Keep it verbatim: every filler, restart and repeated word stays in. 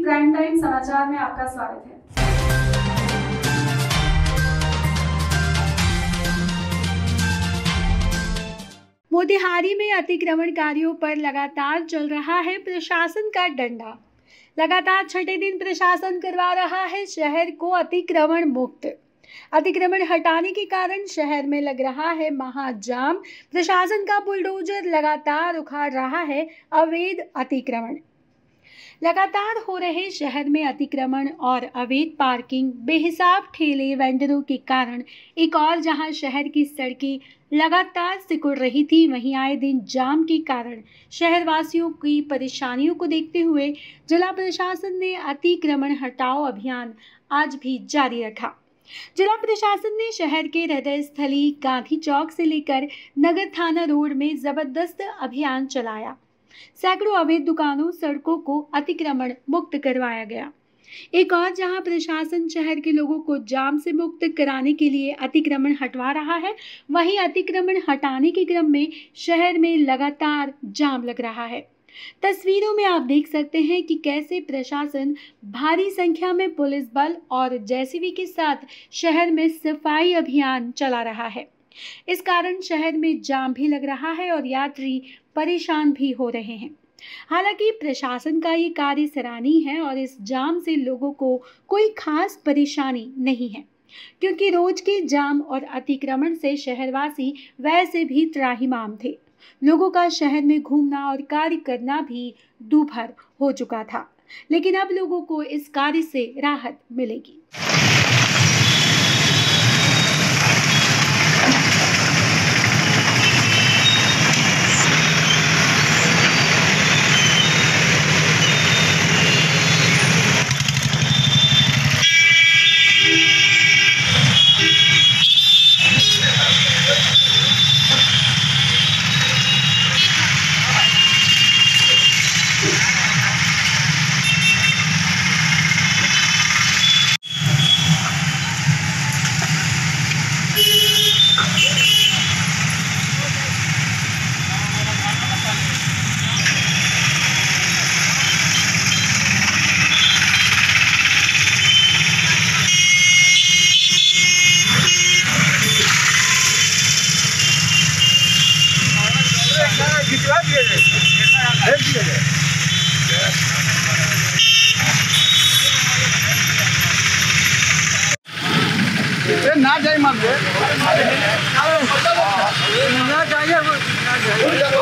Prime time समाचार में आपका स्वागत है। मोतिहारी में अतिक्रमणकारियों पर लगातार चल रहा है प्रशासन का डंडा। लगातार छठे दिन प्रशासन करवा रहा है शहर को अतिक्रमण मुक्त। अतिक्रमण हटाने के कारण शहर में लग रहा है महाजाम। प्रशासन का बुलडोजर लगातार उखाड़ रहा है अवैध अतिक्रमण। लगातार हो रहे शहर में अतिक्रमण और अवैध पार्किंग, बेहिसाब ठेले वेंडरों के कारण एक और जहां शहर की सड़कें लगातार सिकुड़ रही थी, वहीं आए दिन जाम के कारण शहरवासियों की परेशानियों को देखते हुए जिला प्रशासन ने अतिक्रमण हटाओ अभियान आज भी जारी रखा। जिला प्रशासन ने शहर के हृदय स्थली गांधी चौक से लेकर नगर थाना रोड में जबरदस्त अभियान चलाया। सैकड़ों अवैध दुकानों, सड़कों को अतिक्रमण मुक्त करवाया गया। एक और जहां प्रशासन शहर के लोगों को जाम से मुक्त कराने के लिए अतिक्रमण हटवा रहा है, वहीं अतिक्रमण हटाने के क्रम में शहर में लगातार जाम लग रहा है। तस्वीरों में आप देख सकते हैं कि कैसे प्रशासन भारी संख्या में पुलिस बल और जेसीबी के साथ शहर में सफाई अभियान चला रहा है। इस कारण शहर में जाम भी लग रहा है और यात्री परेशान भी हो रहे हैं। हालांकि प्रशासन का ये कार्य सराहनीय है और इस जाम से लोगों को कोई खास परेशानी नहीं है, क्योंकि रोज के जाम और अतिक्रमण से शहरवासी वैसे भी त्राहिमाम थे। लोगों का शहर में घूमना और कार्य करना भी दूभर हो चुका था, लेकिन अब लोगों को इस कार्य से राहत मिलेगी। ना जाए मत ना जाइए